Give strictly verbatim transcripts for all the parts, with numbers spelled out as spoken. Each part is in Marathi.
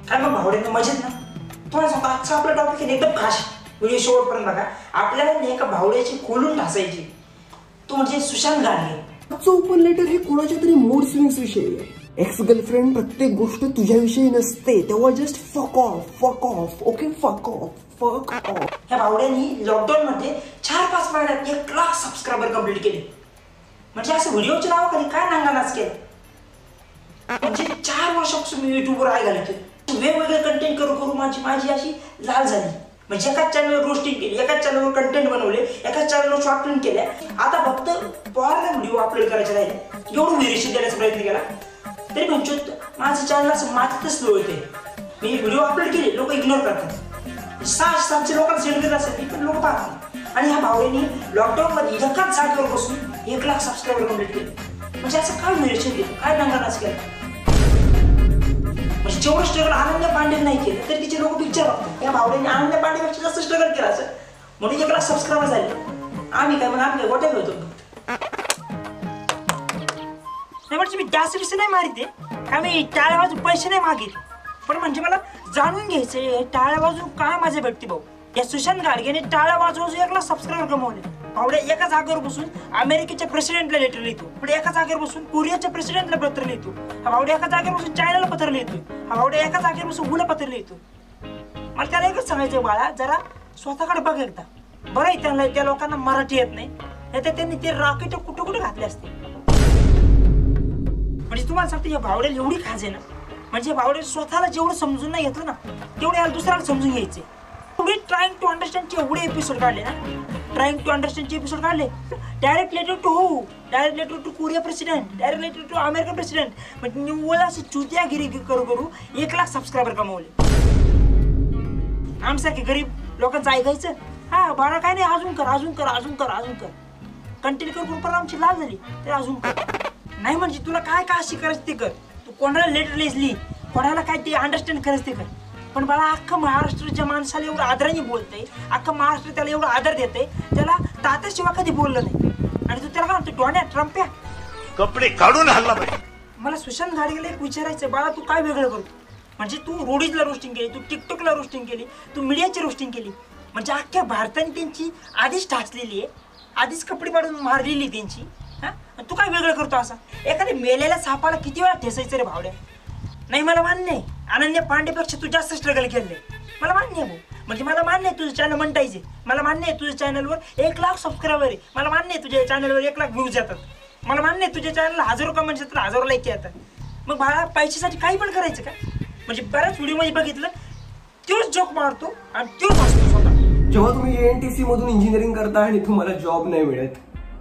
काय मग भावड्यांना मजेत ना? तुम्हाला सांगतो आजचा आपला टॉपिक आहे एकदम खास. व्हिडिओ शेवटपर्यंत बघा. आपल्याला एका भावड्याची खोलून टासायची, तो म्हणजे सुशांत घाडगे. आजचं ओपन लेटर हे कोणाच्या तरी मूड स्विंग्स विषयी आहे. एक्स गर्लफ्रेंड प्रत्येक गोष्ट तुझ्याविषयी नसते, तेव्हा just fuck off fuck off okay fuck off fuck off. ह्या भावड्यांनी लॉकडाऊन मध्ये चार पाच महिन्यात एक लाख सबस्क्रायबर कंप्लीट केले. म्हणजे असं व्हिडिओच्या नावाखाली काय नांगानाच केलं. म्हणजे चार वर्षापासून मी युट्यूबवर आहे घालतोय. वेगवेगळे कंटेंट करू करू माझी माझी अशी लाल झाली. म्हणजे एकाच चॅनलवर रोस्टिंग केली, एकाच चॅनलवर कंटेंट बनवले, एकाच चॅनलवर शॉर्ट फिल्म केल्या. आता फक्त पॉवरला व्हिडिओ अपलोड करायचे राहिले. एवढं व्हेरिएशन देण्याचा प्रयत्न केला तरी म्हणजे माझं चॅनल असं माझ्यातच स्लो होते. मी व्हिडिओ अपलोड केले, लोक इग्नोर करतात. सहा सातशे लोकांना सेंड करत असेल पण लोक पाहतात. आणि ह्या भावड्यांनी लॉकडाऊन मध्ये एकाच जागेवर बसून एक लाख सबस्क्रायबर कंप्लीट केले. म्हणजे असं काय व्हेरिएशन देतो, काय दंगानाच केला. म्हणजे जेवढं स्ट्रगल अनन्या पांडे नाही केलं तर तिचे लोक पिक्चर बघतात. या भावड्यांनी अनन्या पांडेपेक्षा जास्त स्ट्रगल केला असं म्हणून एक लाख सबस्क्रायबर झाले. आम्ही काय मग आम्ही काय गोट्यात होतो. म्हणजे मी जास्त विषय नाही मारिते का, मी टाळ्या वाजून पैसे नाही मागितले, पण म्हणजे मला जाणून घ्यायचे टाळ्या वाजून काय माझे भेटते. भाऊ या सुशांत घाडगेने टाळ्या वाजवून एक लाख सबस्क्रायबर कमवले. भावड्या एका जागेवर बसून अमेरिकेच्या प्रेसिडेंटला लेटर लिहितो, पुढे एका जागेवर बसून कोरियाच्या प्रेसिडेंटला पत्र लिहितो. हा भावड्या एका जागेवर बसून चायनाला पत्र लिहितो. हा भावड्या एका जागेवर बसून उला पत्र लिहितो. मला त्याला एकच सांगायचं बाळा, जरा स्वतःकडे बघ एकदा. बरं आहे त्यांना त्या लोकांना मराठी येत नाही, नाही तर त्यांनी ते रॉकेट कुठे कुठे घातले असते. म्हणजे तुम्हाला सांगतो या भावड्याला एवढी खाज आहे ना, म्हणजे भावड्या स्वतःला जेवढं समजून नाही घेतलं ना तेवढे याला दुसऱ्याला समजून घ्यायचे. एवढे ट्राईंग टू अंडरस्टँडचे एवढे एपिसोड काढले ना, ट्राईंग टू अंडरस्टँडचे एपिसोड काढले. डायरेक्ट लेटर टू हो, direct letter to Korea president, direct letter to American president. म्हणजे निव्वळ अशी चुत्यागिरी करू करू एक लाख सबस्क्रायबर कमवले. आमच्यासारखे गरीब लोकांचं ऐकायचं, हा बाळा काय नाही, अजून कर अजून कर अजून कर अजून कर कंटिन्यू करून पण आमची लाल झाली तर अजून कर. नाही म्हणजे तुला काय काय अशी करायचं ते कर. तू कोणाला लेटर लिहिली, कोणाला काय ते अंडरस्टँड करायचं ते कर. पण मला अख्खं महाराष्ट्राच्या माणसाला एवढं आदराने बोलतंय, अख्खं महाराष्ट्र त्याला एवढा आदर देते, त्याला तात्याशिवाय कधी बोललं नाही. आणि तू त्याला काय म्हणतो डोण्या ट्रम्प्या कपडे काढून हल्ला पाहिजे. मला सुशांत घाडगेला एक विचारायचं, बाळा तू काय वेगळं करतो. म्हणजे तू रोडीजला रोस्टिंग केली, तू टिकटॉकला रोस्टिंग केली, तू मीडियाची रोस्टिंग केली. म्हणजे अख्ख्या भारताने त्यांची आधीच ठासलेली आहे, आधीच कपडे पाडून मारलेली त्यांची. हा तू काय वेगळं करतो असा. एखाद्या मेलेल्या सापाला किती वेळा ठेसायचं रे भावड्या. नाही मला मान्य आहे अनन्या पांडेपेक्षा तू जास्त स्ट्रगल केलंय, मला मान्य आहे भाऊ. म्हणजे मला मान्य आहे तुझं चॅनल म्हणतायचे, मला मान्य आहे तुझ्या चॅनलवर एक लाख सबस्क्रायबर आहे, मला मान्य आहे तुझ्या चॅनलवर एक लाख व्ह्यूज येतात, मला मान्य आहे तुझ्या चॅनलला हजारो कमेंट्स येतात, हजारो लाईक येतात. मग बाळा पैशासाठी काही पण करायचं का. म्हणजे बऱ्याच व्हिडिओमध्ये बघितलं तोच जोक मारतो आणि तोच हसतो स्वतः. जेव्हा तुम्ही ए एन टी सी मधून इंजिनिअरिंग करता आणि तुम्हाला जॉब नाही मिळत,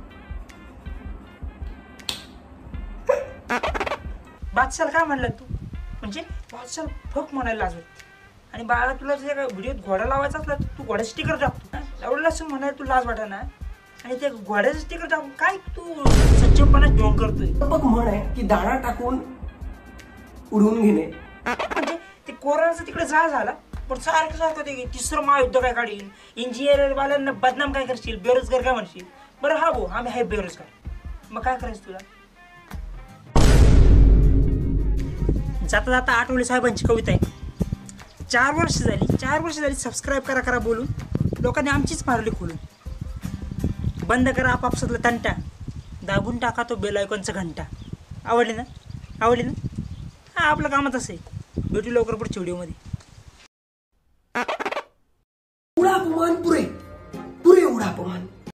बादशाला काय म्हणलं तू. म्हणजे बादशाला फक म्हणायला लाज वाटते. आणि बाळा तुला जर काय व्हिडिओत घोडा लावायचा असला तर तू घोड्याचं स्टिकर टाकतो. एवढं असं म्हणायला तू लाज वाटा ना. आणि त्या घोड्याचं स्टिकर टाकून काय तू सच्चेपणा ढोंग करतोय. बघ म्हण आहे की दाणा टाकून उडवून घेणे. म्हणजे ते कोरोनाचं तिकडे जाळ झाला, पण सारखं सारखं ते तिसरं महायुद्ध काय काढील, इंजिनियर वाल्यांना बदनाम काय करशील, बेरोजगार काय म्हणशील. बरं हा भाऊ आम्ही आहे बेरोजगार, मग काय करायचं तुला. जाता जाता आठवले साहेबांची कविता आहे. चार वर्ष झाली चार वर्ष झाली सबस्क्राईब करा करा बोलून लोकांनी आमचीच मारली खोलून. बंद करा आपापसातला तंटा, दाबून टाका तो बेल आयकॉनचा घंटा. आवडली ना आवडली ना. हा आपलं कामच असं आहे. भेटू लवकर पुढच्या व्हिडिओमध्ये. एवढा अपमान पुरे पुरे एवढा अपमान.